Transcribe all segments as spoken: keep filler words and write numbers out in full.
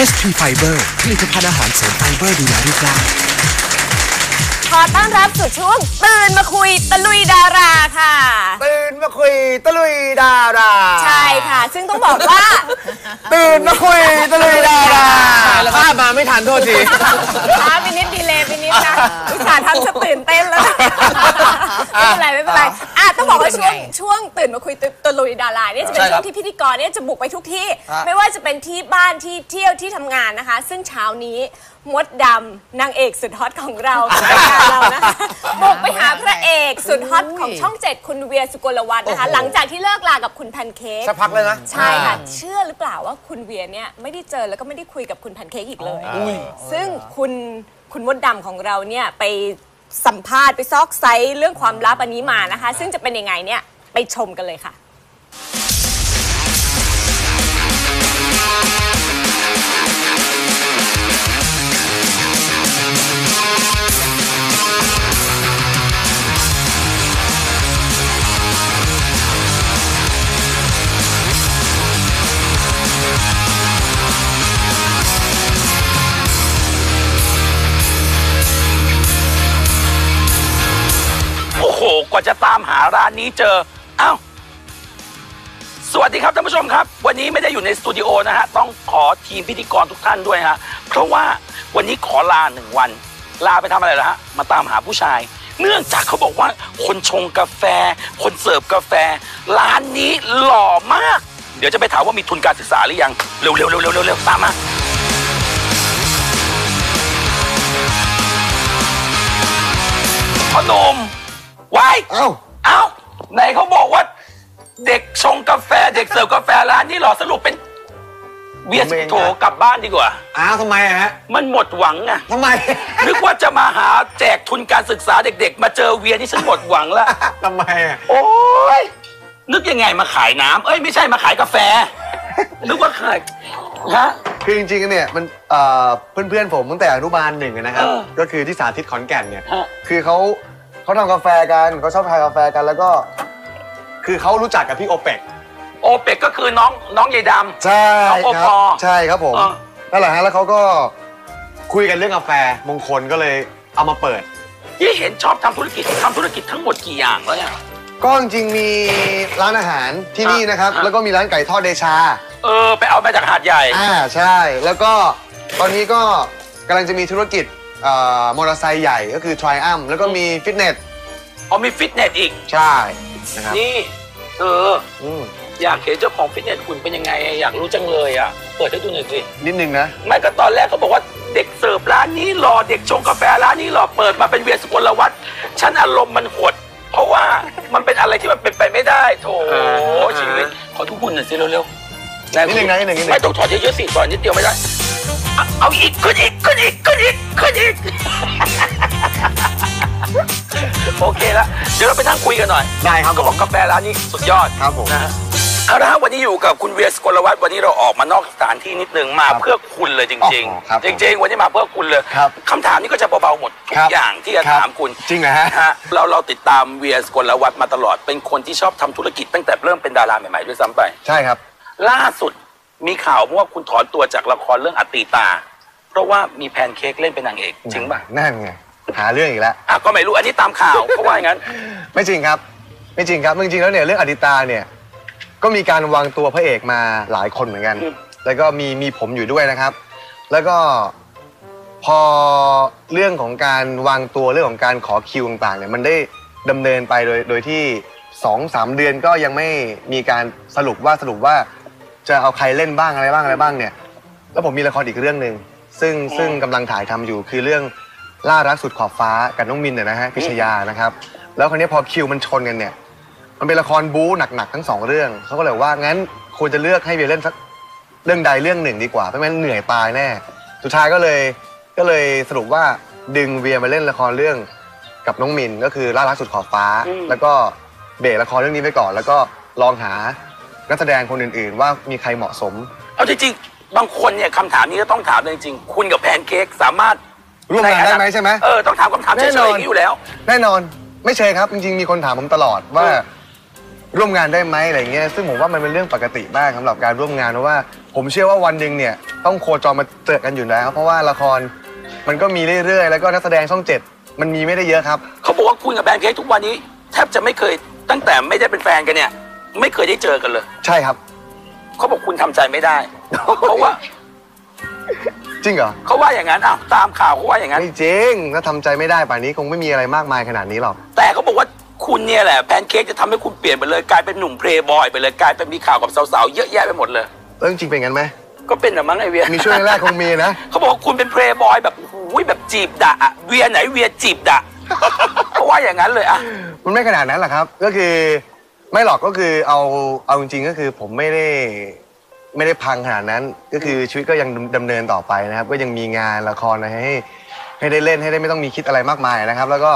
เอส ที Fiber ผลิตภัณฑ์อาหารเสริมไฟเบอร์ดูแลรูปร่างขอต้อนรับสู่ช่วงตื่นมาคุยตะลุยดาราค่ะตื่นมาคุยตะลุยดาราใช่ค่ะซึ่งต้องบอกว่าตื่นมาคุยตะลุยดาราภาพมาไม่ทันโทษทีช้าไปนิดดีเลยไปนิดนะอุตส่าห์ทำจะตื่นเต้นแล้วไม่เป็นไรไม่เป็นไรอ่ะต้องบอกว่าช่วงช่วงตื่นมาคุยตะลุยดาราเนี่ยจะเป็นช่วงที่พิธีกรเนี่ยจะบุกไปทุกที่ไม่ว่าจะเป็นที่บ้านที่เที่ยวที่ทำงานนะคะซึ่งเช้านี้มดดำนางเอกสุดฮอตของเราของรายการเรานะคะบุกไปหาพระเอกสุดฮอตของช่องเจ็ดคุณเวียสุโกลวัฒน์นะคะหลังจากที่เลิกลากับคุณแพนเค้กสักพักเลยนะใช่ค่ะเชื่อหรือเปล่าว่าคุณเวียเนี่ยไม่ได้เจอแล้วก็ไม่ได้คุยกับคุณแพนเค้กอีกเลยซึ่งคุณคุณมดดำของเราเนี่ยไปสัมภาษณ์ไปซอกไซส์เรื่องความลับอันนี้มานะคะซึ่งจะเป็นยังไงเนี่ยไปชมกันเลยค่ะกว่าจะตามหาร้านนี้เจออ้าวสวัสดีครับท่านผู้ชมครับวันนี้ไม่ได้อยู่ในสตูดิโอนะฮะต้องขอทีมพิธีกรทุกท่านด้วยฮะเพราะว่าวันนี้ขอลาหนึ่งวันลาไปทำอะไรล่ะฮะมาตามหาผู้ชายเนื่องจากเขาบอกว่าคนชงกาแฟคนเสิร์ฟกาแฟร้านนี้หล่อมากเดี๋ยวจะไปถามว่ามีทุนการศึกษาหรือยังเร็วๆเร็วๆเร็วๆเร็วๆตามมาพนมว้ายเอ้าเอ้าไหนเขาบอกว่าเด็กชงกาแฟเด็กเสิร์ฟกาแฟร้านนี้หรอสรุปเป็นเวียสโถกลับบ้านดีกว่าอ้าวทำไมฮะมันหมดหวังอะทำไมนึกว่าจะมาหาแจกทุนการศึกษาเด็กๆมาเจอเวียนี่ฉันหมดหวังแล้วทำไมอะโอ้ยนึกยังไงมาขายน้ำเอ้ยไม่ใช่มาขายกาแฟนึกว่าขายฮะคือจริงๆเนี่ยมันเพื่อนๆผมตั้งแต่อนุบาลหนึ่งนะครับก็คือที่สาธิตขอนแก่นเนี่ยคือเขาเขาทำกาแฟกันเขาชอบทานกาแฟกันแล้วก็คือเขารู้จักกับพี่โอเปกโอเปกก็คือน้องน้องใหญ่ดำใช่ครับใช่ครับผมนั่นแหละฮะแล้วเขาก็คุยกันเรื่องกาแฟมงคลก็เลยเอามาเปิดยี่เห็นชอบทำธุรกิจทำธุรกิจทั้งหมดกี่อย่างแล้วเนี่ยก็จริงๆมีร้านอาหารที่นี่นะครับแล้วก็มีร้านไก่ทอดเดชาเออไปเอามาจากหาดใหญ่อ่าใช่แล้วก็ตอนนี้ก็กำลังจะมีธุรกิจมอเตอร์ไซค์ใหญ่ก็คือ Triumph แล้วก็มีฟิตเนสอ๋อมีฟิตเนสอีกใช่นะครับนี่เอออยากเห็นเจ้าของฟิตเนสคุณเป็นยังไงอยากรู้จังเลยอ่ะเปิดให้ดูหน่อยสินิดนึงนะไม่ก็ตอนแรกเขาบอกว่าเด็กเสิร์ฟร้านนี้หล่อเด็กชงกาแฟร้านนี้หล่อเปิดมาเป็นเวียสุโกลวัฒน์ฉันอารมณ์มันหดเพราะว่ามันเป็นอะไรที่มันเป็นไปไม่ได้โถชีวิตขอทุกคนหน่อยสิเร็วๆนิดนึงนะนิดนึงไม่ต้องถอดเยอะๆสิถอดนิดเดียวไม่ได้เอาอีกขึ้นอีกขึ้นอีกขึ้นอีกขึ้นอีกโอเคแล้วเดี๋ยวเราไปนั่งคุยกันหน่อยได้ครับก็บอกกาแฟร้านนี้สุดยอดครับผมนะฮะเอาละวันนี้อยู่กับคุณเวียสุโกลวัฒน์วันนี้เราออกมานอกสถานที่นิดนึงมาเพื่อคุณเลยจริงๆจริงๆวันนี้มาเพื่อคุณเลยคำถามนี้ก็จะเบาๆหมดทุกอย่างที่จะถามคุณจริงนะฮะเราเราติดตามเวียสุโกลวัฒน์มาตลอดเป็นคนที่ชอบทำธุรกิจตั้งแต่เริ่มเป็นดาราใหม่ๆด้วยซ้ำไปใช่ครับล่าสุดมีข่าวว่าคุณถอนตัวจากละครเรื่องอตีตาเพราะว่ามีแพนเค้กเล่นเป็นนางเอกจริงป่ะนั่นไงหาเรื่องอีกแล้วอ่ะก็ไม่รู้อันนี้ตามข่าวเพราะว่าอย่างนั้นไม่จริงครับไม่จริงครับจริงๆแล้วเนี่ยเรื่องอดิตาเนี่ยก็มีการวางตัวพระเอกมาหลายคนเหมือนกันแล้วก็มีมีผมอยู่ด้วยนะครับแล้วก็พอเรื่องของการวางตัวเรื่องของการขอคิวต่างๆเนี่ยมันได้ดำเนินไปโดยโดยที่สองสามเดือนก็ยังไม่มีการสรุปว่าสรุปว่าจะเอาใครเล่นบ้างอะไรบ้างอะไรบ้างเนี่ยแล้วผมมีละครอีกเรื่องหนึ่งซึ่งซึ่งกำลังถ่ายทำอยู่คือเรื่องล่ารักสุดขอบฟ้ากับน้องมินเนี่ยนะฮะพิชยานะครับแล้วคราวนี้พอคิวมันชนกันเนี่ยมันเป็นละครบู๊หนักๆทั้งสองเรื่องเขาก็เลยว่างั้นควรจะเลือกให้เวียเล่นสักเรื่องใดเรื่องหนึ่งดีกว่าเพราะงั้นเหนื่อยตายแน่สุดท้ายก็เลยก็เลยสรุปว่าดึงเวียมาเล่นละครเรื่องกับน้องมินก็คือล่ารักสุดขอบฟ้าแล้วก็เบรกละครเรื่องนี้ไปก่อนแล้วก็ลองหานักแสดงคนอื่นๆว่ามีใครเหมาะสมเอาจริงๆบางคนเนี่ยคำถามนี้ก็ต้องถามจริงๆคุณกับแพนเค้กสามารถร่วมงานได้ไหมใช่ไหมเออต้องถามคำถามเฉยๆอย่างนี้อยู่แล้วแน่นอนไม่เชยครับจริงๆมีคนถามผมตลอดว่าร่วมงานได้ไหมอะไรเงี้ยซึ่งผมว่ามันเป็นเรื่องปกติมากสำหรับการร่วมงานเพราะว่าผมเชื่อว่าวันหนึ่งเนี่ยต้องโคจรมาเจอกันอยู่แล้วเพราะว่าละครมันก็มีเรื่อยๆแล้วก็นักแสดงช่องเจ็ดมันมีไม่ได้เยอะครับเขาบอกว่าคุณกับแพนเค้กทุกวันนี้แทบจะไม่เคยตั้งแต่ไม่ได้เป็นแฟนกันเนี่ยไม่เคยได้เจอกันเลยใช่ครับเขาบอกคุณทำใจไม่ได้เพราะว่าจริงเหรอเขาว่าอย่างนั้นอ้าวตามข่าวเขาว่าอย่างนั้นไม่จริงถ้าทำใจไม่ได้ป่านนี้คงไม่มีอะไรมากมายขนาดนี้หรอกแต่เขาบอกว่าคุณเนี่ยแหละแพนเค้กจะทำให้คุณเปลี่ยนไปเลยกลายเป็นหนุ่มเพลย์บอยไปเลยกลายเป็นมีข่าวกับสาวๆเยอะแยะไปหมดเลยเรื่องจริงเป็นงั้นไหมก็เป็นแต่มั้งไอเวียมีช่วงแรกคงมีนะเขาบอกว่าคุณเป็นเพลย์บอยแบบโอ้ยแบบจีบด่าเวียไหนเวียจีบด่าเขาว่าอย่างนั้นเลยอะมันไม่ขนาดนั้นหรอกครับก็คือไม่หรอกก็คือเอาเอาจริงๆก็คือผมไม่ได้ไม่ได้พังขนาดนั้นก็คือชีวิตก็ยังดำเนินต่อไปนะครับก็ยังมีงานละครอะไรให้ให้ได้เล่นให้ได้ไม่ต้องมีคิดอะไรมากมายนะครับแล้วก็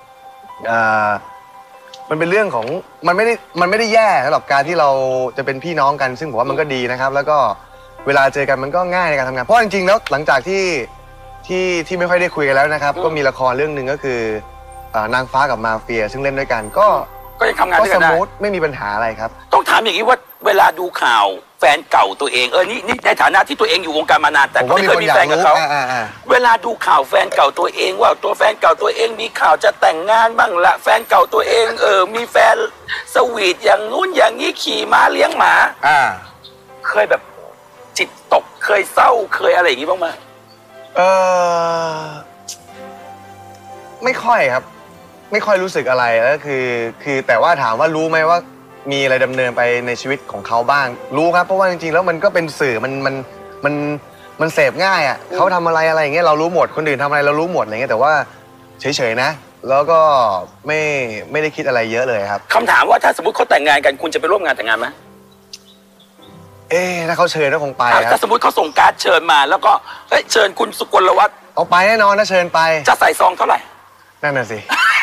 มันเป็นเรื่องของมันไม่ได้มันไม่ได้แย่สำหรับการที่เราจะเป็นพี่น้องกันซึ่งผมว่ามันก็ดีนะครับแล้วก็เวลาเจอกันมันก็ง่ายในการทำงานเพราะจริงๆแล้วหลังจากที่ที่ที่ไม่ค่อยได้คุยกันแล้วนะครับก็มีละครเรื่องหนึ่งก็คือนางฟ้ากับมาเฟียซึ่งเล่นด้วยกันก็ก็ยังทำงานด้วยกันได้ก็สมูทไม่มีปัญหาอะไรครับต้องถามอย่างนี้ว่าเวลาดูข่าวแฟนเก่าตัวเองเออนี่นี่ในฐานะที่ตัวเองอยู่วงการมานานแต่ก็ไม่เคยมีแฟนกับเขาเวลาดูข่าวแฟนเก่าตัวเองว่าตัวแฟนเก่าตัวเองมีข่าวจะแต่งงานบ้างละแฟนเก่าตัวเองเออมีแฟนสวีทอย่างนู้นอย่างนี้ขี่ม้าเลี้ยงหมาอ่าเคยแบบจิตตกเคยเศร้าเคยอะไรอย่างนี้บ้างไหมเออไม่ค่อยครับไม่ค่อยรู้สึกอะไรแล้วคือคือแต่ว่าถามว่ารู้ไหมว่ามีอะไรดำเนินไปในชีวิตของเขาบ้างรู้ครับเพราะว่าจริงๆแล้วมันก็เป็นสื่อมันมันมันมันเสพง่ายอ่ะเขาทำอะไรอะไรอย่างเงี้ยเรารู้หมดคนอื่นทำอะไรเรารู้หมดอะไรเงี้ยแต่ว่าเฉยๆนะแล้วก็ไม่ไม่ได้คิดอะไรเยอะเลยครับคำถามว่าถ้าสมมติเขาแต่งงานกันคุณจะไปร่วมงานแต่งงานไหมเอ๊ถ้าเขาเชิญก็คงไปครับถ้าสมมติเขาส่งการ์ดเชิญมาแล้วก็เฮ้ยเชิญคุณสุกลวัฒน์เอาไปแน่นอนถ้าเชิญไปจะใส่ซองเท่าไหร่นั่นน่ะสิ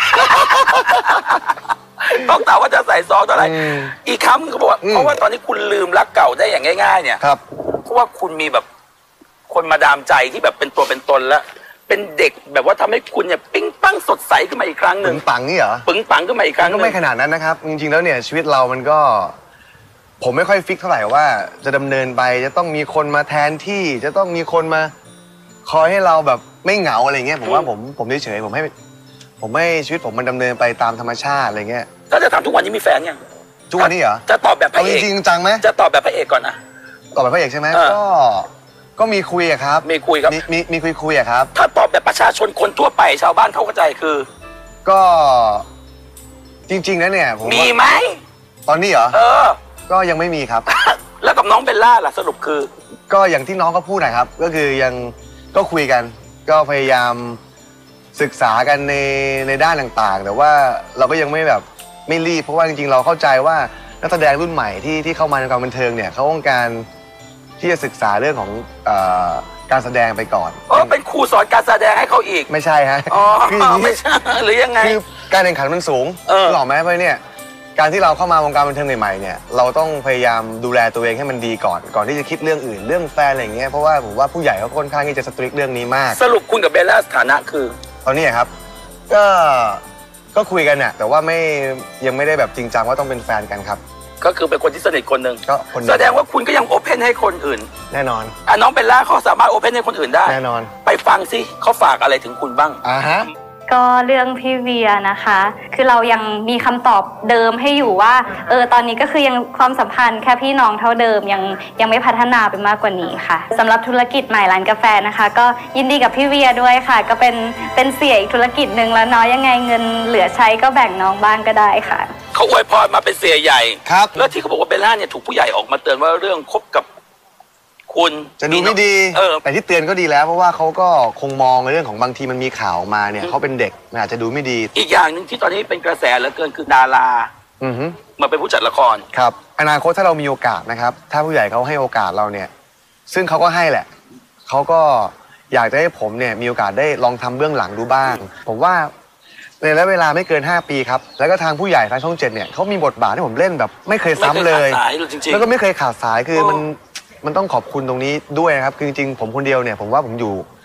ต้องถามว่าจะใส่ซองเท่าไหร่อีกคำเขาบอกว่าเพราะว่าตอนนี้คุณลืมรักเก่าได้อย่างง่ายๆเนี่ยครับเพราะว่าคุณมีแบบคนมาดามใจที่แบบเป็นตัวเป็นตนแล้วเป็นเด็กแบบว่าทำให้คุณเนี่ยปิ๊งปังสดใสขึ้นมาอีกครั้งหนึ่งปึงปังนี่เหรอปึงปังขึ้นมาอีกครั้งก็ไม่ขนาดนั้นนะครับจริงๆแล้วเนี่ยชีวิตเรามันก็ผมไม่ค่อยฟิกเท่าไหร่ว่าจะดำเนินไปจะต้องมีคนมาแทนที่จะต้องมีคนมาคอยให้เราแบบไม่เหงาอะไรเงี้ยผมว่าผมผมเฉยๆผมให้ผมให้ชีวิตผมมันดำเนินไปตามธรรมชาติอะไรเงี้ยถ้าจะถามทุกวันนี้มีแฟนยังทุกวันนี้เหรอจะตอบแบบพระเอกจริงจังไหมจะตอบแบบพระเอกก่อนนะตอบแบบพระเอกใช่ไหมก็ก็มีคุยอะครับมีคุยครับมีมีคุยคุยอะครับถ้าตอบแบบประชาชนคนทั่วไปชาวบ้านเขาเข้าใจคือก็จริงๆนะเนี่ยผมมีไหมตอนนี้เหรอเออก็ยังไม่มีครับแล้วกับน้องเบลล่าล่ะสรุปคือก็อย่างที่น้องเขาพูดนะครับก็คือยังก็คุยกันก็พยายามศึกษากันในในด้านต่างๆแต่ว่าเราก็ยังไม่แบบไม่รีบเพราะว่าจริงๆเราเข้าใจว่านักแสดงรุ่นใหม่ที่ที่เข้ามาในวงการบันเทิงเนี่ยเขาต้องการที่จะศึกษาเรื่องของเอ่อการแสดงไปก่อนอ๋อเป็นครูสอนการแสดงให้เขาอีกไม่ใช่ฮะอ๋อไม่ใช่หรือยังไงคือการแข่งขันมันสูงหรอไหมเพราะเนี่ยการที่เราเข้ามาวงการบันเทิงใหม่ๆเนี่ยเราต้องพยายามดูแลตัวเองให้มันดีก่อนก่อนที่จะคิดเรื่องอื่นเรื่องแฟนอะไรอย่างเงี้ยเพราะว่าผมว่าผู้ใหญ่เขาค่อนข้างที่จะสตริกเรื่องนี้มากสรุปคุณกับเบลล่าสถานะคือตอนนี้ครับก็ก็คุยกันเนี่ยแต่ว่าไม่ยังไม่ได้แบบจริงจังว่าต้องเป็นแฟนกันครับก็คือเป็นคนที่สนิทคนหนึ่งก็แสดงว่าคุณก็ยังโอเพนให้คนอื่นแน่นอนอ่ะน้องเบลล่าเขาสามารถโอเพนให้คนอื่นได้แน่นอนไปฟังสิเขาฝากอะไรถึงคุณบ้างอ่าฮะก็เรื่องพี่เวียนะคะคือเรายังมีคำตอบเดิมให้อยู่ว่าเออตอนนี้ก็คือยังความสัมพันธ์แค่พี่น้องเท่าเดิมยังยังไม่พัฒนาไปมากกว่านี้ค่ะสำหรับธุรกิจใหม่ร้านกาแฟนะคะก็ยินดีกับพี่เวียด้วยค่ะก็เป็นเป็นเสี่ยอีกธุรกิจหนึ่งแล้วเนาะยังไงเงินเหลือใช้ก็แบ่งน้องบ้างก็ได้ค่ะเขาอวยพรมาเป็นเสี่ยใหญ่ครับแล้วที่เขาบอกว่าเบลล่าเนี่ยถูกผู้ใหญ่ออกมาเตือนว่าเรื่องคบกับคุณจะดูไม่ดีแต่ที่เตือนก็ดีแล้วเพราะว่าเขาก็คงมองในเรื่องของบางทีมันมีข่าวมาเนี่ยเขาเป็นเด็กมันอาจจะดูไม่ดีอีกอย่างหนึ่งที่ตอนนี้เป็นกระแสเหลือเกินคือดาราอือฮึมาเป็นผู้จัดละครครับอนาคตถ้าเรามีโอกาสนะครับถ้าผู้ใหญ่เขาให้โอกาสเราเนี่ยซึ่งเขาก็ให้แหละเขาก็อยากจะให้ผมเนี่ยมีโอกาสได้ลองทำเบื้องหลังดูบ้างผมว่าในระยะเวลาไม่เกินห้าปีครับแล้วก็ทางผู้ใหญ่ทางช่องเจ็ดเนี่ยเขามีบทบาทให้ผมเล่นแบบไม่เคยซ้ำเลยแล้วก็ไม่เคยขาดสายคือมันมันต้องขอบคุณตรงนี้ด้วยนะครับคือจริงๆผมคนเดียวเนี่ยผมว่าผมอยู่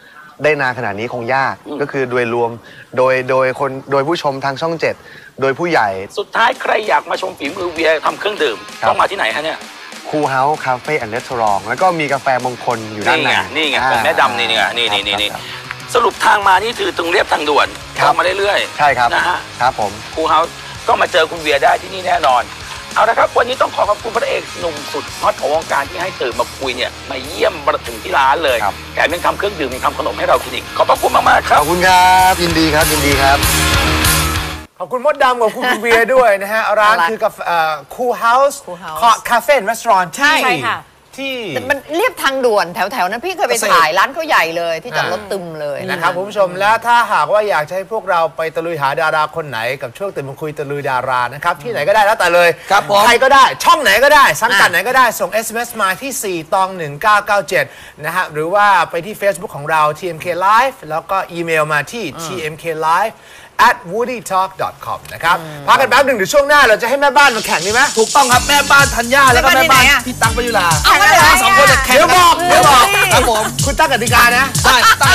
ได้นานขนาดนี้คงยากก็คือโดยรวมโดยโดยคนโดยผู้ชมทางช่องเจ็ดโดยผู้ใหญ่สุดท้ายใครอยากมาชมฝีมือเวียทำเครื่องดื่มต้องมาที่ไหนฮะเนี่ยคูเฮาส์คาเฟ่แอนด์รีสอร์ทแล้วก็มีกาแฟมงคลอยู่ด้านในนี่ไงของแม่ดำนี่นี่นี่นี่นี่สรุปทางมานี่คือตรงเรียบทางด่วนเข้ามาเรื่อยๆใช่ครับนะฮะครับผมคูเฮาส์ก็มาเจอคุณเวียได้ที่นี่แน่นอนเอาละครับวันนี้ต้องขอขอบคุณพระเอกหนุ่มสุดฮอตของวงการที่ให้ตื่นมาคุยเนี่ยมาเยี่ยมมาถึงที่ร้านเลยแถมยังทำเครื่องดื่มยังทำขนมให้เรากินอีกขอบพระคุณมากๆครับขอบคุณครับยินดีครับยินดีครับขอบคุณมดดำกับคุณเบียร์ด้วยนะฮะร้านคือกาแฟคูเฮาส์คาเฟ่รีสอร์ทใช่ค่ะที่มันเรียบทางด่วนแถวๆนั้นพี่เคยไปถ่ายร้านเขาใหญ่เลยที่จอดรถตึมเลยนะครับคุณผู้ชมแล้วถ้าหากว่าอยากจะให้พวกเราไปตะลุยหาดาราคนไหนกับช่วงตื่นมาคุยตะลุยดารานะครับที่ไหนก็ได้แล้วแต่เลยใครก็ได้ช่องไหนก็ได้สังกัดไหนก็ได้ส่ง เอส เอ็ม เอส มาที่สี่ตองหนึ่งเก้าเก้าเจ็ดนะฮะหรือว่าไปที่ Facebook ของเรา ที เอ็ม เค Live แล้วก็อีเมลมาที่ ที เอ็ม เค ไลฟ์ แอท วูดดี้ทอล์ก ดอท คอม นะครับพักกันแป๊บหนึ่งเดี๋ยวช่วงหน้าเราจะให้แม่บ้านมาแข่งดีไหมถูกต้องครับแม่บ้านธัญญาแล้วก็แม่บ้านพี่ตั๊กมายุราเอาเลยสองคนจะแข่งเดี๋ยวบอกเดี๋ยวบอกครับผมคุณตั้งกติกานะได้ตั้ง